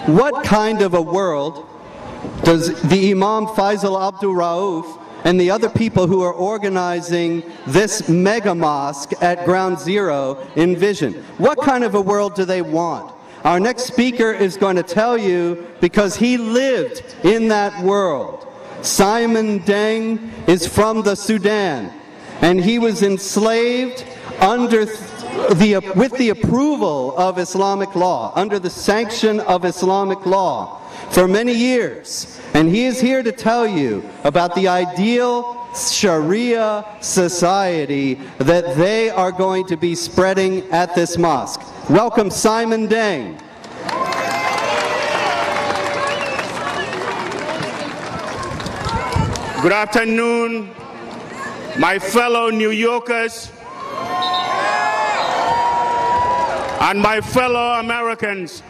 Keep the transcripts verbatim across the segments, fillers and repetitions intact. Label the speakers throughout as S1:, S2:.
S1: what kind of a world does the Imam Faisal Abdul Rauf and the other people who are organizing this mega-mosque at Ground Zero envision? What kind of a world do they want? Our next speaker is going to tell you because he lived in that world. Simon Deng is from the Sudan, and he was enslaved under the, with the approval of Islamic law, under the sanction of Islamic law for many years. And he is here to tell you about the ideal Sharia society that they are going to be spreading at this mosque. Welcome, Simon Deng.
S2: Good afternoon, my fellow New Yorkers and my fellow Americans.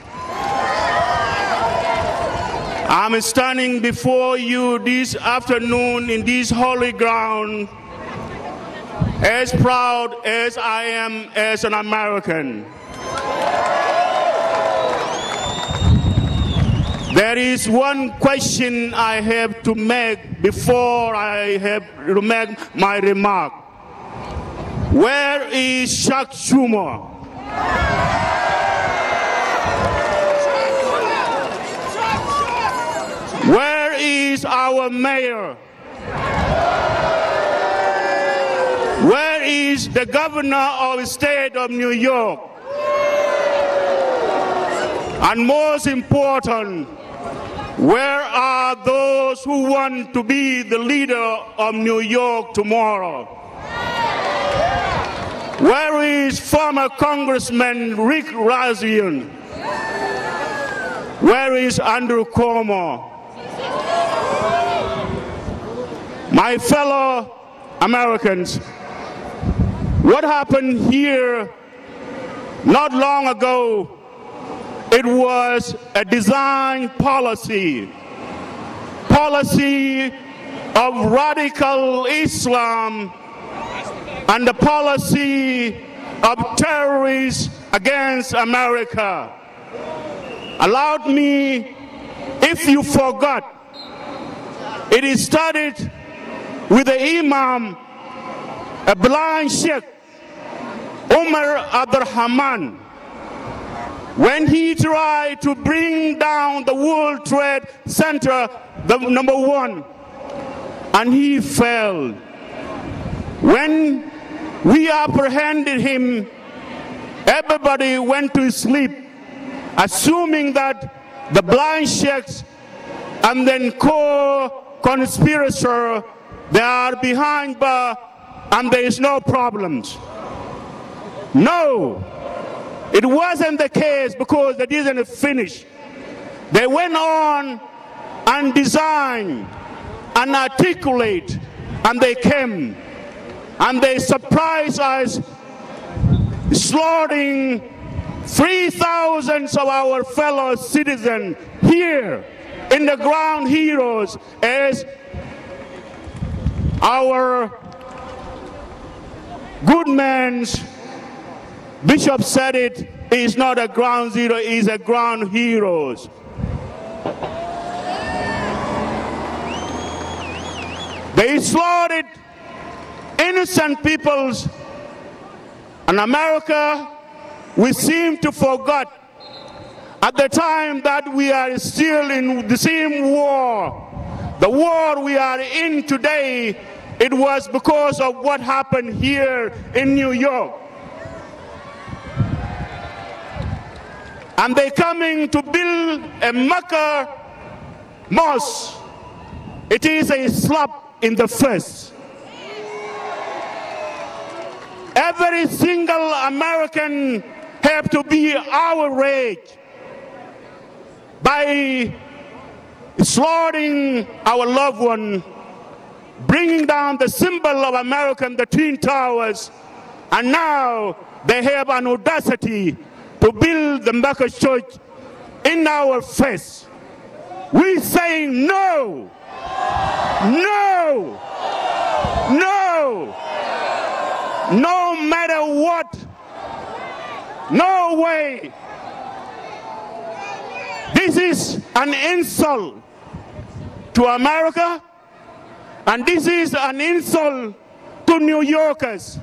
S2: I'm standing before you this afternoon in this holy ground as proud as I am as an American. There is one question I have to make before I have to make my remark. Where is Chuck Schumer? Where is our mayor? Where is the governor of the state of New York? And most important, where are those who want to be the leader of New York tomorrow? Where is former Congressman Rick Razian? Where is Andrew Cuomo? My fellow Americans, what happened here not long ago, it was a design policy, policy of radical Islam and the policy of terrorists against America. Allowed me, if you forgot, it started with the Imam, a blind Sheikh, Umar Abdurrahman, when he tried to bring down the World Trade Center, the number one, and he failed. When we apprehended him, everybody went to sleep, assuming that the blind sheikhs and then co-conspirators, they are behind bar and there is no problems. No. It wasn't the case because they didn't finish. They went on and designed and articulate, and they came and they surprised us, slaughtering three thousand of our fellow citizens here in the ground heroes, as our good man's Bishop said it, is not a ground zero, is a ground heroes. They slaughtered innocent peoples, and America, we seem to forget at the time that we are still in the same war. The war we are in today, it was because of what happened here in New York. And they're coming to build a mega-mosque. It is a slap in the face. Every single American have to be outraged by slaughtering our loved one, bringing down the symbol of America, the Twin Towers, and now they have an audacity to build the mega church in our face. We saying no, no, no, no matter what, no way. This is an insult to America, and this is an insult to New Yorkers.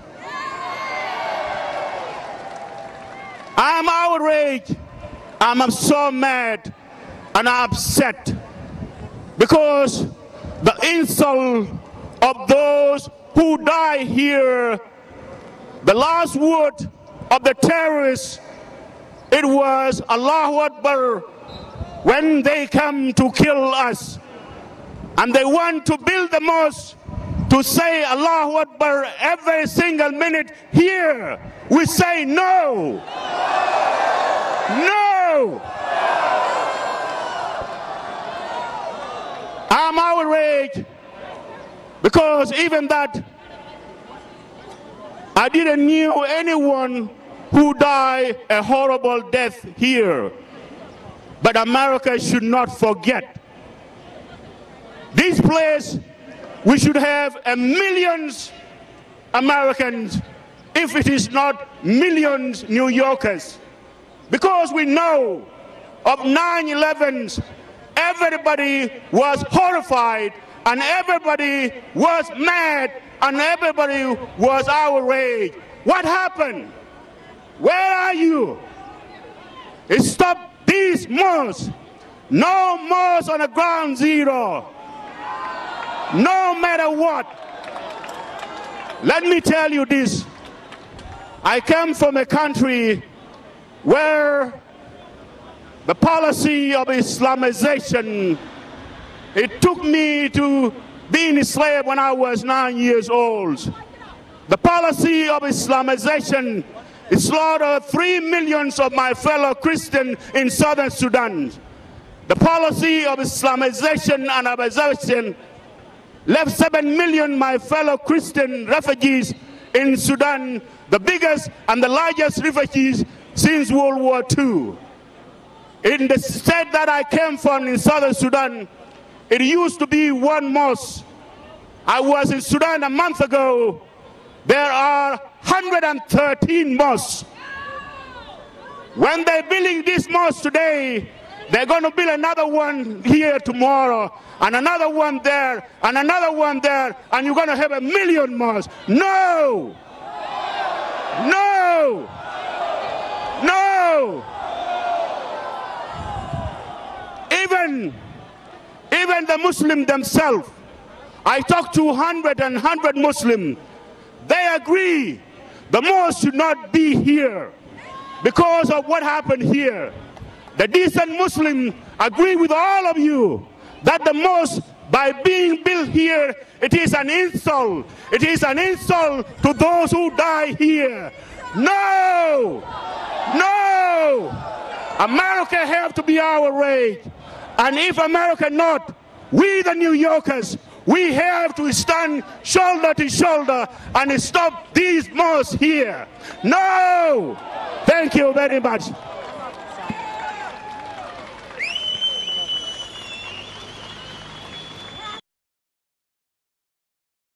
S2: I'm outraged, I'm so mad, and I'm upset because the insult of those who die here, the last word of the terrorists, it was Allahu Akbar when they come to kill us. And they want to build the mosque to say Allahu Akbar every single minute here. We say no. No. I'm outraged because even that I didn't knew anyone who died a horrible death here. But America should not forget. This place, we should have a millions Americans, if it is not millions New Yorkers. Because we know of nine elevens, everybody was horrified, and everybody was mad, and everybody was outraged. What happened? Where are you? Stop these mosques. No mosques on the ground zero. No matter what. Let me tell you this. I come from a country where the policy of Islamization, it took me to being a slave when I was nine years old. The policy of Islamization slaughtered three millions of my fellow Christians in southern Sudan. The policy of Islamization and Arabization left seven million my fellow Christian refugees in Sudan, the biggest and the largest refugees since World War Two. In the state that I came from in southern Sudan, it used to be one mosque. I was in Sudan a month ago. There are one hundred thirteen mosques. When they're building this mosque today, they're going to build another one here tomorrow, and another one there, and another one there, and you're going to have a million mosques. No! No! No! Even, even the Muslims themselves, I talked to one hundred and one hundred Muslims, they agree the mosque should not be here because of what happened here. The decent Muslims agree with all of you that the mosque, by being built here, it is an insult. It is an insult to those who die here. No! No! America have to be outraged. And if America not, we the New Yorkers, we have to stand shoulder to shoulder and stop these mosques here. No! Thank you very much.